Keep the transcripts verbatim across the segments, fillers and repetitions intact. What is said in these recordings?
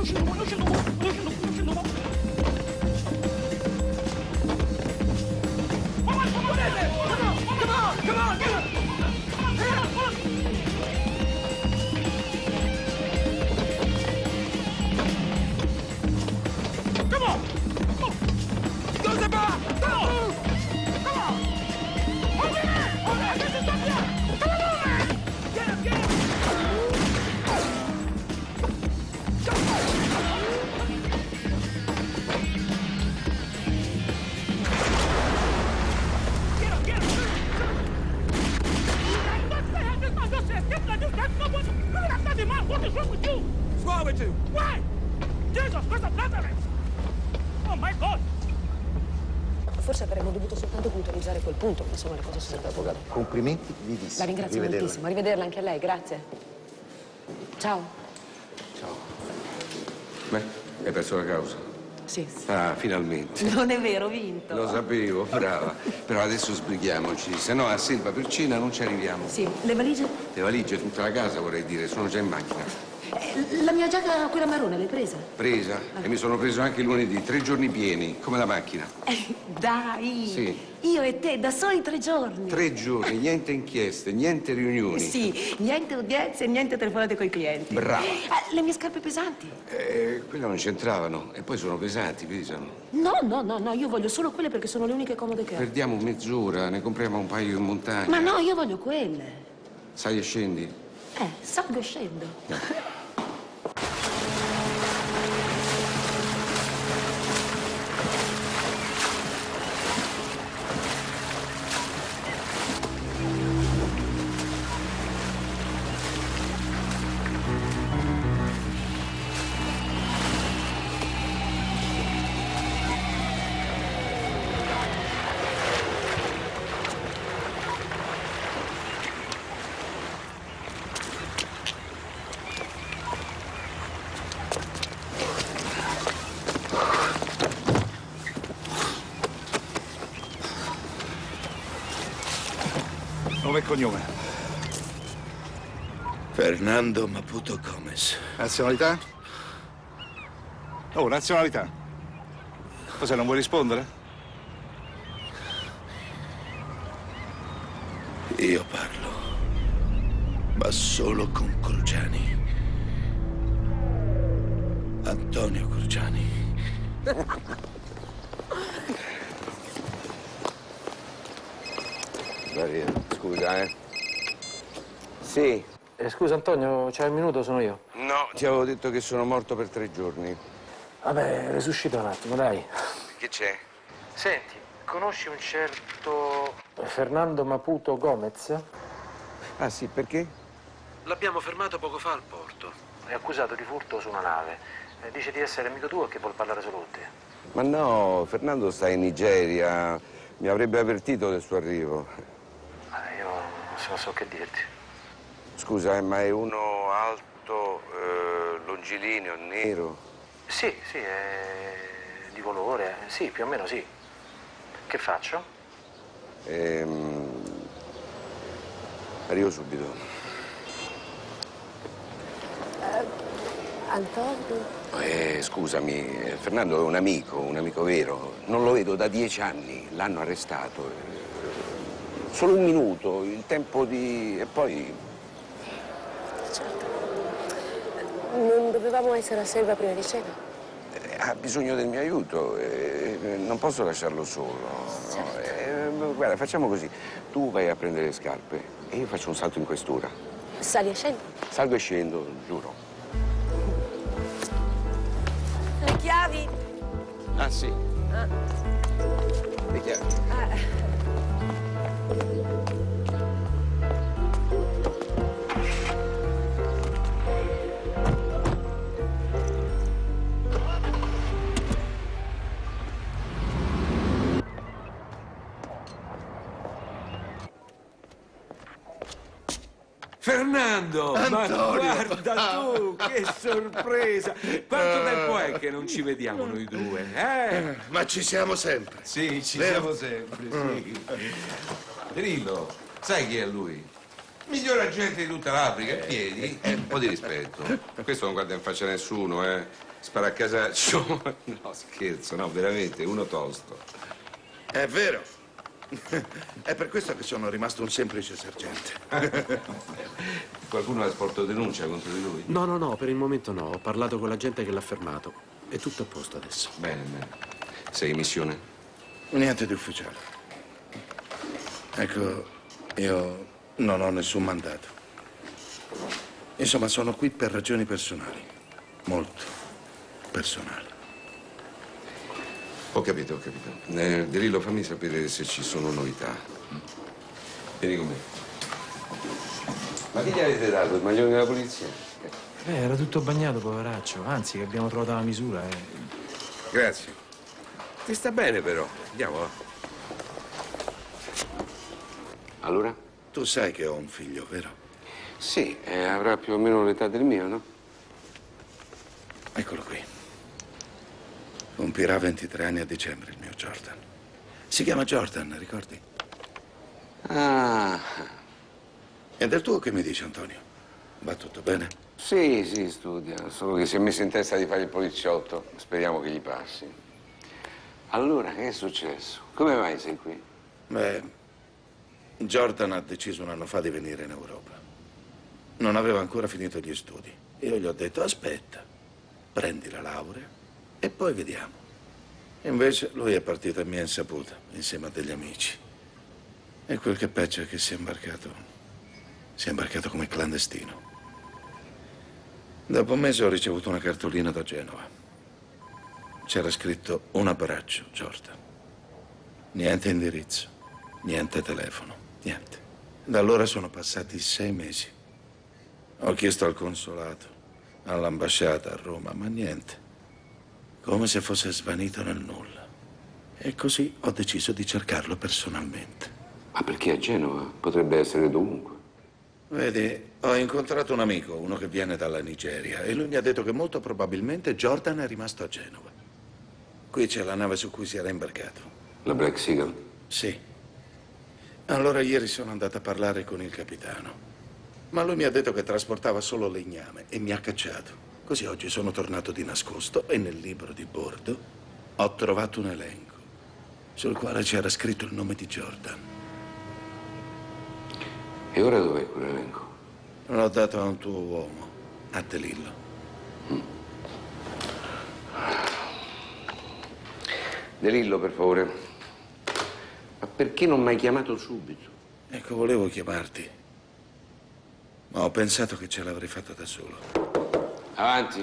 scendo qua, non scendo qua, non scendo qua, non scendo qua. Come on, come on, come on, come on, come on. Forse avremmo dovuto soltanto puntualizzare quel punto, ma insomma le cose sono sempre avvocato. Complimenti vivissimi. La ringrazio moltissimo, arrivederla anche a lei, grazie. Ciao. Ciao. Beh, hai perso la causa? Sì. Ah, finalmente. Non è vero, ho vinto. Lo sapevo, brava. Però adesso sbrighiamoci, se no a Silva per cena non ci arriviamo. Sì, le valigie? Le valigie, tutta la casa vorrei dire, sono già in macchina. Eh, la mia giacca, quella marrone, l'hai presa? Presa? Ah. E mi sono preso anche lunedì, tre giorni pieni, come la macchina. Eh, dai! Sì. Io e te, da soli tre giorni. Tre giorni, niente inchieste, niente riunioni. Sì, niente udienze, niente telefonate coi clienti. Brava. Eh, le mie scarpe pesanti? Eh, quelle non c'entravano, e poi sono pesanti, pesano. No, no, no, no, io voglio solo quelle perché sono le uniche comode che ho. Perdiamo mezz'ora, ne compriamo un paio in montagna. Ma no, io voglio quelle. Sali e scendi? Eh, salgo e scendo. No. Nome e cognome? Fernando Maputo Gomez. Nazionalità? Oh, nazionalità. Cosa, non vuoi rispondere? Io parlo, ma solo con Cruciani. Antonio Cruciani. Scusa, eh. Sì. Eh, scusa Antonio, c'hai un minuto, sono io. No, ti avevo detto che sono morto per tre giorni. Vabbè, resuscita un attimo, dai. Che c'è? Senti, conosci un certo Fernando Maputo Gomez? Ah sì, perché? L'abbiamo fermato poco fa al porto. È accusato di furto su una nave. Eh, dice di essere amico tuo e che vuol parlare solo con te. Ma no, Fernando sta in Nigeria. Mi avrebbe avvertito del suo arrivo. Eh, io non so che dirti. Scusa, eh, ma è uno alto, eh, longilineo, nero? Sì, sì, è di colore. Sì, più o meno sì. Che faccio? Ehm... Arrivo subito. Uh, Antonio? Eh, scusami, eh, Fernando è un amico, un amico vero. Non lo vedo da dieci anni, l'hanno arrestato. Eh, solo un minuto, il tempo di... e poi... Certo. Non dovevamo essere a Selva prima di cena? Eh, ha bisogno del mio aiuto, eh, non posso lasciarlo solo. Certo. No? Eh, guarda, facciamo così. Tu vai a prendere le scarpe e io faccio un salto in questura. Sali e scendi? Salgo e scendo, giuro. Le chiavi? Ah, sì. Ah. Le chiavi. Ah. Fernando, Antonio. ma guarda tu, che sorpresa! Quanto tempo è che non ci vediamo noi due, eh? Ma ci siamo sempre. Sì, ci Vero? siamo sempre, sì. Grillo, sai chi è lui? Miglior agente di tutta l'Africa, e piedi, e un po' di rispetto. Questo non guarda in faccia a nessuno, eh. Spara a casaccio. No, scherzo, no, veramente, uno tosto. È vero. È per questo che sono rimasto un semplice sergente. Qualcuno ha sporto denuncia contro di lui? No, no, no, per il momento no. Ho parlato con la gente che l'ha fermato. È tutto a posto adesso. Bene, bene. Sei in missione? Niente di ufficiale. Ecco, io non ho nessun mandato. Insomma, sono qui per ragioni personali. Molto personali. Ho capito, ho capito. Eh, De Lillo, fammi sapere se ci sono novità. Vieni con me. Ma che gli avete dato? Il maglione della polizia? Eh, era tutto bagnato, poveraccio. Anzi, che abbiamo trovato la misura. Eh. Grazie. Ti sta bene, però. Andiamo, va. Allora? Tu sai che ho un figlio, vero? Sì, eh, avrà più o meno l'età del mio, no? Eccolo qui. Compirà ventitré anni a dicembre il mio Jordan. Si chiama Jordan, ricordi? Ah, E del tuo che mi dice, Antonio? Va tutto bene? sì, sì, studia. Solo che si è messo in testa di fare il poliziotto. Speriamo che gli passi. Allora, che è successo? Come mai sei qui? Beh, Jordan ha deciso un anno fa di venire in Europa. Non aveva ancora finito gli studi. Io gli ho detto, aspetta, prendi la laurea e poi vediamo. Invece lui è partito a mia insaputa, insieme a degli amici. E quel che è peggio è che si è imbarcato, si è imbarcato come clandestino. Dopo un mese ho ricevuto una cartolina da Genova. C'era scritto un abbraccio, Jordan. Niente indirizzo, niente telefono, niente. Da allora sono passati sei mesi. Ho chiesto al consolato, all'ambasciata a Roma, ma niente. Come se fosse svanito nel nulla. E così ho deciso di cercarlo personalmente. Ma perché a Genova? Potrebbe essere dovunque. Vedi, ho incontrato un amico, uno che viene dalla Nigeria, e lui mi ha detto che molto probabilmente Jordan è rimasto a Genova. Qui c'è la nave su cui si era imbarcato. La Black Seagull? Sì. Allora ieri sono andato a parlare con il capitano. Ma lui mi ha detto che trasportava solo legname e mi ha cacciato. Così oggi sono tornato di nascosto e nel libro di bordo ho trovato un elenco sul quale c'era scritto il nome di Jordan. E ora dov'è quell'elenco? L'ho dato a un tuo uomo, a De Lillo. Mm. De Lillo, per favore. Ma perché non mi hai chiamato subito? Ecco, volevo chiamarti, ma ho pensato che ce l'avrei fatta da solo. Avanti.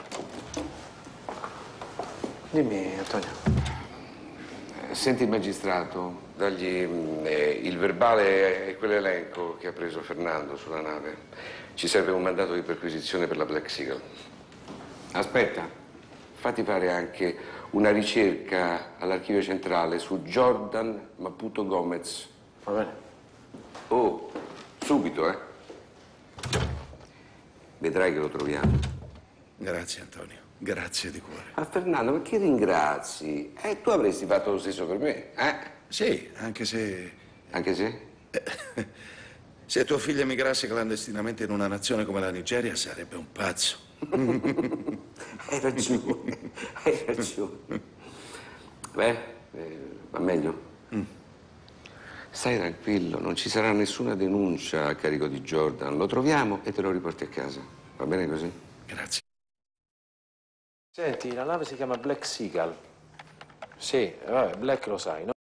Dimmi, Antonio. Eh, Senti il magistrato, dagli mm, eh, il verbale e quell'elenco che ha preso Fernando sulla nave. Ci serve un mandato di perquisizione per la Black Seagull. Aspetta, fatti fare anche una ricerca all'archivio centrale su Jordan Maputo Gomez. Va bene. Oh, subito, eh? Vedrai che lo troviamo. Grazie, Antonio. Grazie di cuore. Ma Fernando, ma che ringrazi? Eh, tu avresti fatto lo stesso per me, eh? Sì, anche se... Anche se? Se tuo figlio emigrasse clandestinamente in una nazione come la Nigeria, sarebbe un pazzo. Hai ragione, hai ragione. Beh, eh, va meglio? Mm. Stai tranquillo, non ci sarà nessuna denuncia a carico di Jordan. Lo troviamo e te lo riporti a casa. Va bene così? Grazie. Senti, la nave si chiama Black Seagull. Sì, vabbè, Black lo sai, no?